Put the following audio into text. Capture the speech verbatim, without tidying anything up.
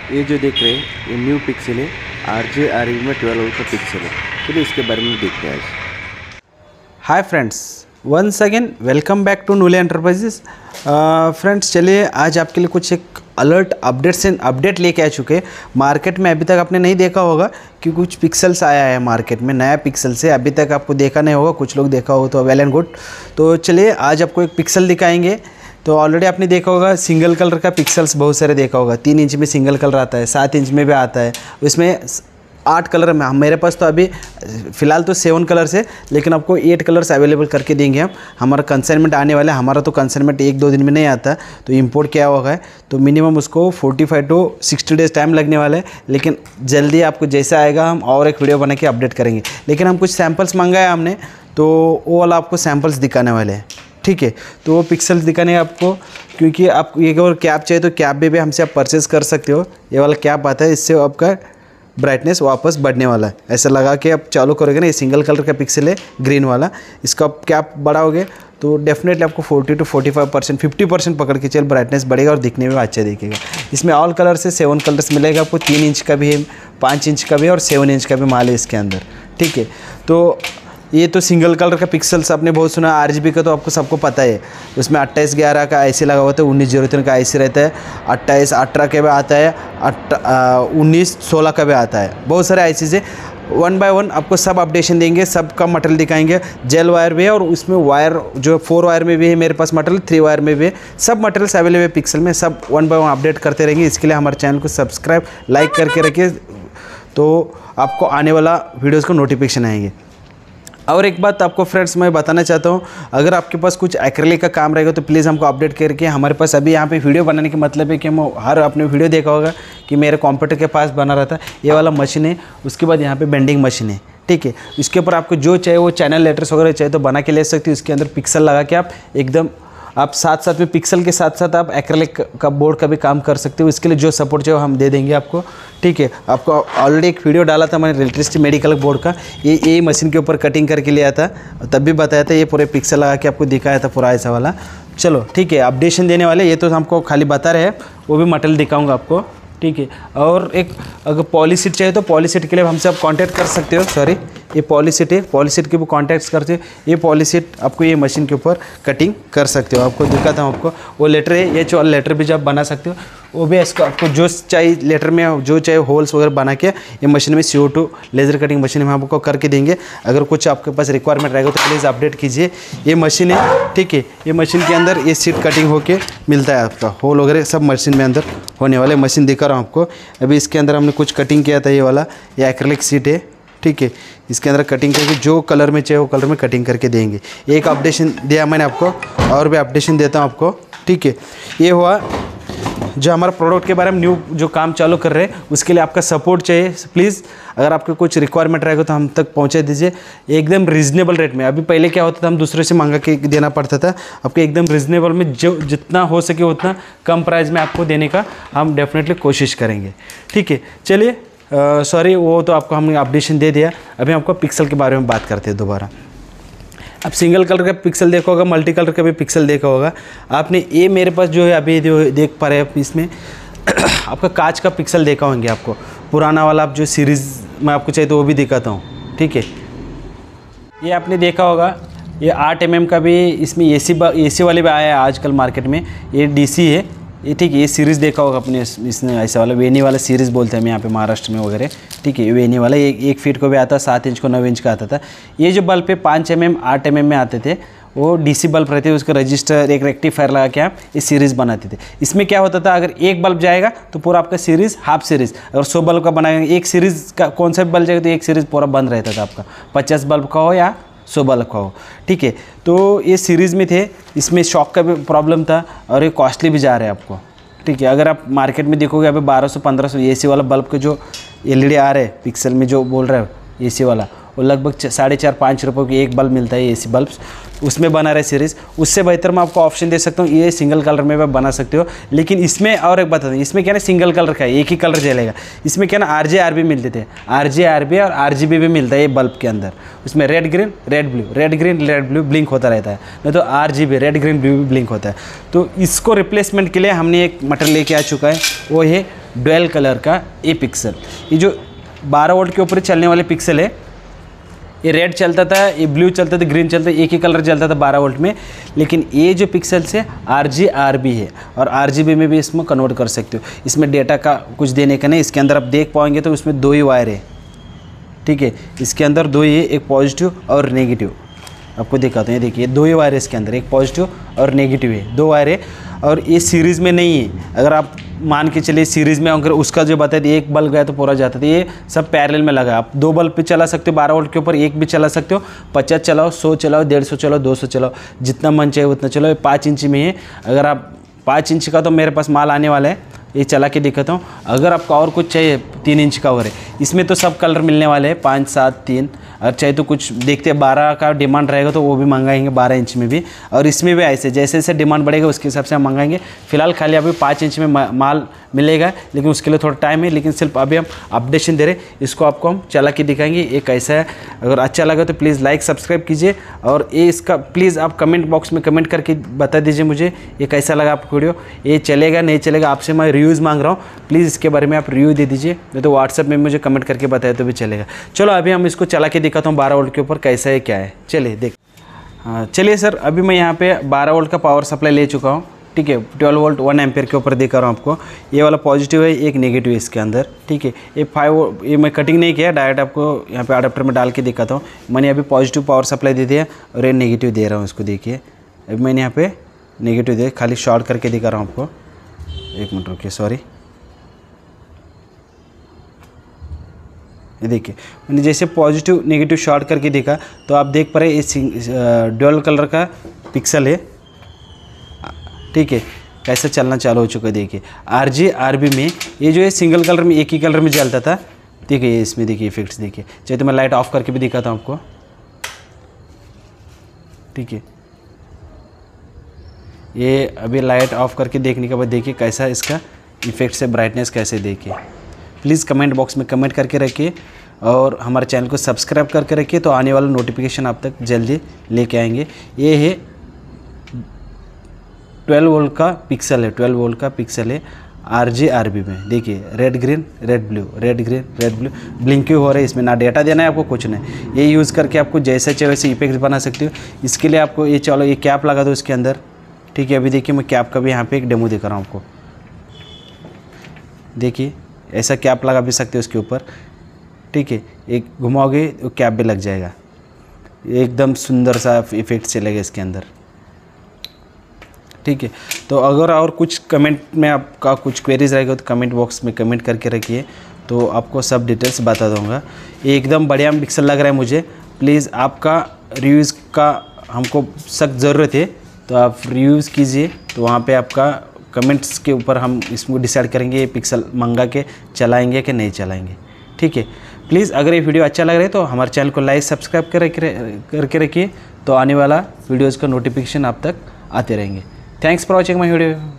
ये जो देख रहे हैं ये न्यू पिक्सल है, आर जे आर ई में ट्वेल्व वोल्ट का पिक्सल है। चलिए इसके बारे में देखते हैं आज। Hi friends, once again welcome back to Noole enterprises. Friends चलिए आज आपके लिए कुछ एक अलर्ट अपडेट से अपडेट लेके आ चुके हैं। मार्केट में अभी तक आपने नहीं देखा होगा कि कुछ पिक्सल्स आया है मार्केट में, नया पिक्सल से अभी तक आपको देखा नहीं होगा, कुछ लोग देखा हो तो वेल एंड गुड। तो चलिए आज आपको एक पिक्सल दिखाएंगे। तो ऑलरेडी आपने देखा होगा सिंगल कलर का पिक्सल्स बहुत सारे देखा होगा, तीन इंच में सिंगल कलर आता है, सात इंच में भी आता है, उसमें आठ कलर में। मेरे पास तो अभी फ़िलहाल तो सेवन कलर्स है, लेकिन आपको एट कलर्स अवेलेबल करके देंगे हम। हमारा कंसाइनमेंट आने वाला है, हमारा तो कंसाइनमेंट एक दो दिन में नहीं आता, तो इंपोर्ट क्या होगा है तो मिनिमम उसको forty five to sixty days time लगने वाला है। लेकिन जल्दी आपको जैसा आएगा हम और एक वीडियो बना के अपडेट करेंगे। लेकिन हम कुछ सैम्पल्स मंगाए हमने, तो वो वाला आपको सैम्पल्स दिखाने वाले हैं, ठीक है। तो वो पिक्सल्स दिखाने आपको, क्योंकि आप ये अगर कैप चाहिए तो कैप भी, भी हमसे आप परचेज़ कर सकते हो। ये वाला कैप आता है, इससे आपका ब्राइटनेस वापस बढ़ने वाला है। ऐसा लगा के आप चालू करोगे ना, ये सिंगल कलर का पिक्सल है ग्रीन वाला, इसका आप कैप बढ़ाओगे तो डेफिनेटली आपको forty two forty five percent fifty percent पकड़ के चल ब्राइटनेस बढ़ेगा और दिखने में अच्छा दिखेगा। इसमें ऑल कलर से सेवन कलर्स मिलेगा आपको, तीन इंच का भी है, पाँच इंच का भी है और सेवन इंच का भी माल है इसके अंदर, ठीक है। तो ये तो सिंगल कलर का पिक्सल्स आपने बहुत सुना, आरजीबी का तो आपको सबको पता है। उसमें अट्ठाईस ग्यारह का आईसी लगा हुआ था, उन्नीस जीरो तीन का आईसी रहता है, अट्ठाईस अठारह का भी आता है, उन्नीस सोलह का भी आता है। बहुत सारे आईसी से वन बाय वन आपको सब अपडेशन देंगे, सब का मटेरियल दिखाएंगे। जेल वायर भी है और उसमें वायर जो फोर वायर में भी है मेरे पास मटेरियल, थ्री वायर में भी है, सब मटेरियल्स अवेलेबल है पिक्सल में। सब वन बाय वन अपडेट करते रहेंगे। इसके लिए हमारे चैनल को सब्सक्राइब लाइक करके रखिए, तो आपको आने वाला वीडियोज़ को नोटिफिकेशन आएंगे। और एक बात आपको फ्रेंड्स मैं बताना चाहता हूँ, अगर आपके पास कुछ एक्रेलिक का काम रहेगा तो प्लीज़ हमको अपडेट करके, हमारे पास अभी यहाँ पे वीडियो बनाने का मतलब है कि हम हर आपने वीडियो देखा होगा कि मेरे कंप्यूटर के पास बना रहता है ये वाला मशीन है, उसके बाद यहाँ पे बेंडिंग मशीन है, ठीक है। इसके ऊपर आपको जो चाहिए वो चैनल लेटर्स वगैरह चाहिए तो बना के ले सकते हो। इसके अंदर पिक्सल लगा के आप एकदम आप साथ साथ में पिक्सल के साथ साथ आप एक्रेलिक का बोर्ड का भी काम कर सकते हो। इसके लिए जो सपोर्ट चाहिए हम दे देंगे आपको, ठीक है। आपको ऑलरेडी एक वीडियो डाला था मैंने इलेक्ट्रिसिटी मेडिकल बोर्ड का, ये यही मशीन के ऊपर कटिंग करके लिया था, तब भी बताया था। ये पूरे पिक्सल लगा के आपको दिखाया था पूरा ऐसा वाला। चलो ठीक है, अपडेशन देने वाले ये तो हमको खाली बता रहे हैं, वो भी मटेरियल दिखाऊँगा आपको, ठीक है। और एक अगर पॉलीसीट चाहिए तो पॉलीसीट के लिए हमसे आप कांटेक्ट कर सकते हो। सॉरी, ये पॉलीसीट है, पॉलीसीट के ऊपर कांटेक्ट करते हो। ये पॉलीसीट आपको ये मशीन के ऊपर कटिंग कर सकते हो। आपको दिखाता हूँ आपको, वो लेटर है, ये जो लेटर भी जब बना सकते हो, वो भी इसको आपको जो चाहिए लेटर में जो चाहिए होल्स वगैरह बना के ये मशीन में C O two laser cutting machine में आपको करके देंगे। अगर कुछ आपके पास रिक्वायरमेंट रहेगा तो प्लीज़ अपडेट कीजिए। ये मशीन है, ठीक है। ये मशीन के अंदर ये सीट कटिंग होके मिलता है, आपका होल वगैरह सब मशीन में अंदर होने वाले। मशीन दिखा रहा हूँ आपको, अभी इसके अंदर हमने कुछ कटिंग किया था। ये वाला ये एक्रेलिक सीट है, ठीक है। इसके अंदर कटिंग करके जो कलर में चाहिए वो कलर में कटिंग करके देंगे। एक अपडेशन दिया मैंने आपको, और भी अपडेशन देता हूँ आपको, ठीक है। ये हुआ जो हमारा प्रोडक्ट के बारे में न्यू जो काम चालू कर रहे हैं, उसके लिए आपका सपोर्ट चाहिए। प्लीज़ अगर आपको कुछ रिक्वायरमेंट रहेगा तो हम तक पहुंचा दीजिए एकदम रीज़नेबल रेट में। अभी पहले क्या होता था, हम दूसरे से मंगा के देना पड़ता था, आपको एकदम रीज़नेबल में जो जितना हो सके उतना कम प्राइस में आपको देने का हम डेफिनेटली कोशिश करेंगे, ठीक है। चलिए, सॉरी वो तो आपको हमने अपडेशन दे दिया। अभी आपको पिक्सल के बारे में बात करते हैं दोबारा। अब सिंगल कलर का पिक्सल देखा होगा, मल्टी कलर का भी पिक्सल देखा होगा आपने। ये मेरे पास जो है अभी जो देख पा रहे हैं आप, इसमें आपका कांच का पिक्सल देखा होंगे आपको, पुराना वाला। आप जो सीरीज़ में आपको चाहिए तो वो भी दिखाता हूँ, ठीक है। ये आपने देखा होगा, ये आठ एम एम का भी इसमें ए सी ए सी वाले भी आया है आजकल मार्केट में। ये डी सी है ये, ठीक है। ये सीरीज़ देखा होगा अपने, इसने ऐसा वाला वेनी वाला सीरीज़ बोलते हैं हम यहाँ पे महाराष्ट्र में वगैरह, ठीक है। ये वेनी वाला एक एक फीट को भी आता, सात इंच को नौ इंच का आता था। ये जो बल्ब पे पाँच एम एम आठ एम एम में आते थे, वो डीसी बल्ब रहते थे, उसका रजिस्टर एक रेक्टिफायर लगा के आप ये सीरीज़ बनाते थे। इसमें क्या होता था, अगर एक बल्ब जाएगा तो पूरा आपका सीरीज़ हाफ सीरीज़, अगर सौ बल्ब का बनाएंगे एक सीरीज़ का कौन सा भी बल्ब जाएगा तो एक सीरीज़ पूरा बंद रहता था आपका, पचास बल्ब का हो या सौ बल्ब का हो, ठीक है। तो ये सीरीज़ में थे, इसमें शॉक का भी प्रॉब्लम था और ये कॉस्टली भी जा रहा है आपको, ठीक है। अगर आप मार्केट में देखोगे अभी बारह सौ पंद्रह सौ ए सी वाला बल्ब के जो एल ई डी आ रहे हैं पिक्सल में जो बोल रहे हो ए सी वाला, वो लगभग साढ़े चार पाँच रुपये की एक बल्ब मिलता है एसी बल्ब, उसमें बना रहे सीरीज़। उससे बेहतर मैं आपको ऑप्शन दे सकता हूँ, ये सिंगल कलर में आप बना सकते हो। लेकिन इसमें और एक बता दूँ, इसमें क्या ना सिंगल कलर का है, एक ही कलर जलेगा। इसमें क्या ना आर जे आर बी मिलते थे, आर जे आर बी और आर जी बी भी मिलता है ये बल्ब के अंदर। उसमें red green red blue, red green red blue blink होता रहता है, नहीं तो R G B red green blue भी ब्लिंक होता है। तो इसको रिप्लेसमेंट के लिए हमने एक मटेरियल लेके आ चुका है, वो है डुअल कलर का ए पिक्सल। ये जो बारह वोल्ट के ऊपर चलने वाले पिक्सल है, ये रेड चलता था, ये ब्लू चलता था, ग्रीन चलता था, एक ही कलर चलता था बारह वोल्ट में। लेकिन ये जो पिक्सल से आर जी आर बी है और आर जी बी में भी इसमें कन्वर्ट कर सकते हो। इसमें डेटा का कुछ देने का नहीं, इसके अंदर आप देख पाएंगे तो उसमें दो ही वायर है, ठीक है। इसके अंदर दो ही है, एक पॉजिटिव और नेगेटिव। आपको दिखाता हूँ, ये देखिए दो ही वायर है इसके अंदर, एक पॉजिटिव और नेगेटिव है, दो वायर है। और ये सीरीज़ में नहीं है। अगर आप मान के चलिए सीरीज़ में अगर उसका जो बताया था एक बल्ब गया तो पूरा जाता था, ये सब पैरेलल में लगा। आप दो बल्ब पे चला सकते हो, बारह वोल्ट के ऊपर एक भी चला सकते हो, पचास चलाओ, सौ चलाओ, डेढ़ सौ चलाओ, दो सौ चलाओ, जितना मन चाहिए उतना चलाओ। ये पाँच इंच में है। अगर आप पाँच इंच का तो मेरे पास माल आने वाला है, ये चला के दिखाता हूँ। अगर आपको और कुछ चाहिए तीन इंच का और है, इसमें तो सब कलर मिलने वाले हैं, पाँच सात तीन। और चाहे तो कुछ देखते हैं बारह का डिमांड रहेगा तो वो भी मंगाएंगे बारह इंच में भी, और इसमें भी ऐसे जैसे जैसे डिमांड बढ़ेगा उसके हिसाब से हम मंगाएंगे। फिलहाल खाली अभी पाँच इंच में माल मिलेगा, लेकिन उसके लिए थोड़ा टाइम है। लेकिन सिर्फ अभी हम अपडेशन दे रहे, इसको आपको हम चला के दिखाएंगे ये कैसा है। अगर अच्छा लगा तो प्लीज़ लाइक सब्सक्राइब कीजिए, और ये इसका प्लीज़ आप कमेंट बॉक्स में कमेंट करके बता दीजिए मुझे ये कैसा लगा आपको वीडियो, ये चलेगा नहीं चलेगा। आपसे मैं रिव्यूज़ मांग रहा हूँ, प्लीज़ इसके बारे में आप रिव्यू दे दीजिए, नहीं तो व्हाट्सएप में मुझे कमेंट करके बताए तो भी चलेगा। चलो अभी हम इसको चला के दिखाता हूँ बारह वोल्ट के ऊपर कैसा है क्या है। चलिए देख, हाँ चलिए सर, अभी मैं यहाँ पे बारह वोल्ट का पावर सप्लाई ले चुका हूँ, ठीक है। ट्वेल्व वोल्ट वन एम्पियर के ऊपर दिखा रहा हूँ आपको। ये वाला पॉजिटिव है, एक नेगेटिव है इसके अंदर, ठीक है। ये फाइव, ये मैं कटिंग नहीं किया, डायरेक्ट आपको यहाँ पे अडाप्टर में डाल के दिखाता हूँ। मैंने अभी पॉजिटिव पावर सप्लाई दे दिया और ये नेगेटिव दे रहा हूँ इसको, देखिए अभी मैंने यहाँ पे नेगेटिव दे, खाली शॉर्ट करके दिखा रहा हूँ आपको। एक मिनट रुकिए, सॉरी, ये देखिए मैंने जैसे पॉजिटिव नेगेटिव शॉर्ट करके देखा तो आप देख पा रहे ये डुअल कलर का पिक्सल है, ठीक है। कैसे चलना चालू हो चुका है, देखिए आर जी आर बी में ये जो है सिंगल कलर में एक ही कलर में जलता था, ठीक है। ये इसमें देखिए इफेक्ट्स देखिए, चाहे तो मैं लाइट ऑफ करके भी दिखाता हूँ आपको, ठीक है। ये अभी लाइट ऑफ करके देखने के बाद देखिए कैसा इसका इफेक्ट से ब्राइटनेस कैसे देखिए। प्लीज़ कमेंट बॉक्स में कमेंट करके रखिए और हमारे चैनल को सब्सक्राइब करके रखिए, तो आने वाला नोटिफिकेशन आप तक जल्दी लेके आएंगे। ये है ट्वेल्व वोल्ट का पिक्सल है, ट्वेल्व वोल्ट का पिक्सल है आर जी आर बी में। देखिए red green red blue, red green red blue blink हो रहा है। इसमें ना डेटा देना है आपको, कुछ नहीं। ये यूज़ करके आपको जैसे चाहे वैसे इफेक्ट बना सकते हो। इसके लिए आपको ये चलो ये कैप लगा दो इसके अंदर, ठीक है। अभी देखिए मैं कैप का भी यहाँ पे एक डेमो दिखा रहा हूँ आपको, देखिए ऐसा कैप लगा भी सकते हो उसके ऊपर, ठीक है। एक घुमाओगे तो कैप भी लग जाएगा, एकदम सुंदर सा इफेक्ट चलेगा इसके अंदर, ठीक है। तो अगर और कुछ कमेंट में आपका कुछ क्वेरीज रहेगा तो कमेंट बॉक्स में कमेंट करके रखिए, तो आपको सब डिटेल्स बता दूंगा। ये एकदम बढ़िया पिक्सल लग रहा है मुझे। प्लीज़ आपका रिव्यूज़ का हमको सख्त ज़रूरत है, तो आप रिव्यूज़ कीजिए, तो वहाँ पे आपका कमेंट्स के ऊपर हम इसको डिसाइड करेंगे ये पिक्सल मंगा के चलाएंगे कि नहीं चलाएंगे, ठीक है। प्लीज़ अगर ये वीडियो अच्छा लग रहा है तो हमारे चैनल को लाइक सब्सक्राइब कर करके रखिए, तो आने वाला वीडियोज़ का नोटिफिकेशन आप तक आते रहेंगे। Thanks for watching my video.